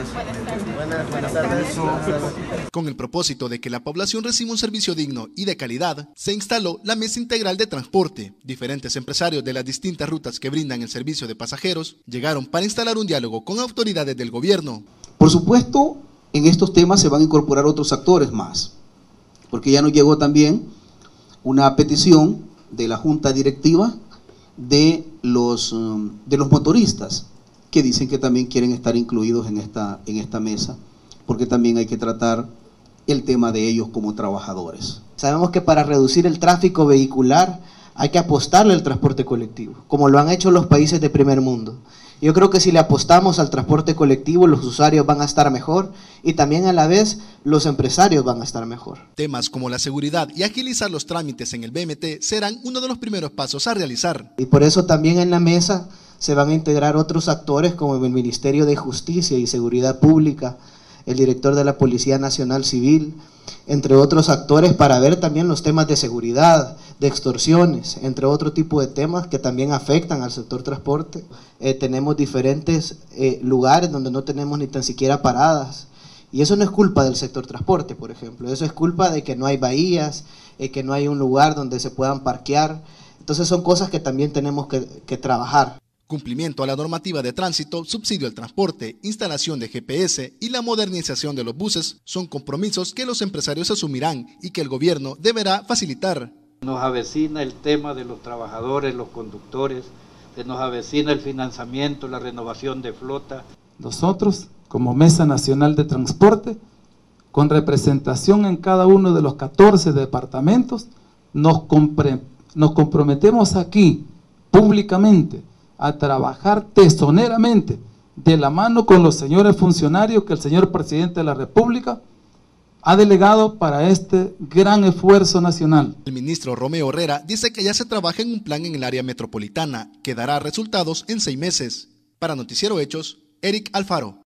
Buenas tardes. Con el propósito de que la población reciba un servicio digno y de calidad, se instaló la Mesa Integral de Transporte. Diferentes empresarios de las distintas rutas que brindan el servicio de pasajeros llegaron para instalar un diálogo con autoridades del gobierno. Por supuesto, en estos temas se van a incorporar otros actores más, porque ya nos llegó también una petición de la Junta Directiva de los motoristas, que dicen que también quieren estar incluidos en esta mesa, porque también hay que tratar el tema de ellos como trabajadores. Sabemos que para reducir el tráfico vehicular hay que apostarle al transporte colectivo, como lo han hecho los países de primer mundo. Yo creo que si le apostamos al transporte colectivo, los usuarios van a estar mejor y también a la vez los empresarios van a estar mejor. Temas como la seguridad y agilizar los trámites en el BMT serán uno de los primeros pasos a realizar. Y por eso también en la mesa se van a integrar otros actores como el Ministerio de Justicia y Seguridad Pública, el director de la Policía Nacional Civil, entre otros actores, para ver también los temas de seguridad, de extorsiones, entre otro tipo de temas que también afectan al sector transporte. Tenemos diferentes lugares donde no tenemos ni tan siquiera paradas, y eso no es culpa del sector transporte, por ejemplo, eso es culpa de que no hay bahías, que no hay un lugar donde se puedan parquear. Entonces son cosas que también tenemos que trabajar. Cumplimiento a la normativa de tránsito, subsidio al transporte, instalación de GPS y la modernización de los buses son compromisos que los empresarios asumirán y que el gobierno deberá facilitar. Nos avecina el tema de los trabajadores, los conductores, se nos avecina el financiamiento, la renovación de flota. Nosotros, como Mesa Nacional de Transporte, con representación en cada uno de los 14 departamentos, nos comprometemos aquí públicamente a trabajar tesoneramente de la mano con los señores funcionarios que el señor presidente de la República ha delegado para este gran esfuerzo nacional. El ministro Romeo Herrera dice que ya se trabaja en un plan en el área metropolitana que dará resultados en 6 meses. Para Noticiero Hechos, Eric Alfaro.